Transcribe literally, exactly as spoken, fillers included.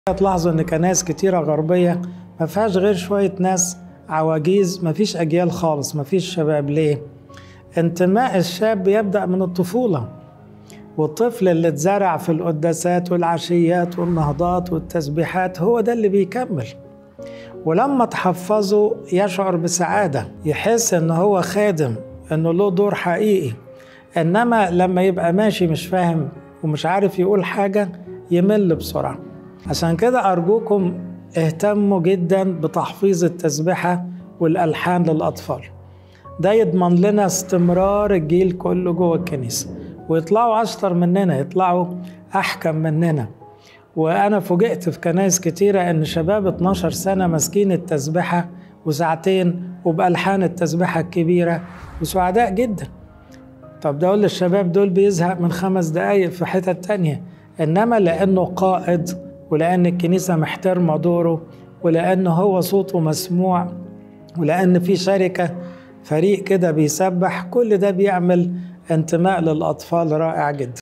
تلاحظوا ان كنايس كتيرة غربية ما فيهاش غير شوية ناس عواجيز، ما فيش اجيال خالص، ما فيش شباب. ليه؟ انتماء الشاب يبدأ من الطفولة، والطفل اللي اتزرع في القداسات والعشيات والنهضات والتسبيحات هو ده اللي بيكمل. ولما تحفظه يشعر بسعادة، يحس ان هو خادم، انه له دور حقيقي. انما لما يبقى ماشي مش فاهم ومش عارف يقول حاجة يمل بسرعة. عشان كده أرجوكم اهتموا جدا بتحفيظ التسبيحة والألحان للأطفال. ده يضمن لنا استمرار الجيل كله جوه الكنيسة، ويطلعوا أشطر مننا، يطلعوا أحكم مننا. وأنا فوجئت في كنايس كتيرة إن شباب اتناشر سنة ماسكين التسبيحة وساعتين وبألحان التسبيحة الكبيرة وسعداء جدا. طب ده أقول للشباب دول بيزهق من خمس دقايق في حتة تانية، إنما لأنه قائد، ولأن الكنيسة محترمة دوره، ولأن هو صوته مسموع، ولأن في شركة فريق كده بيسبح، كل ده بيعمل انتماء للأطفال رائع جدا.